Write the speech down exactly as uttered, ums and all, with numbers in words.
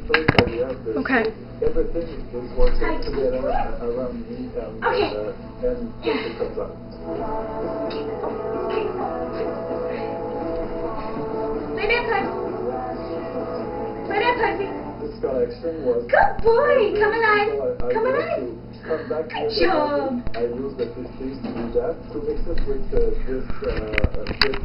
first idea. There's Okay. Everything is working together around me and, Okay. uh, and it comes out. Play that pussy. Play that pussy. This collection was... Good boy. Come So alive. I, I Come wanted alive. to come back Good with the job. I used the pettiest to do that, to mix it with uh, this, uh, this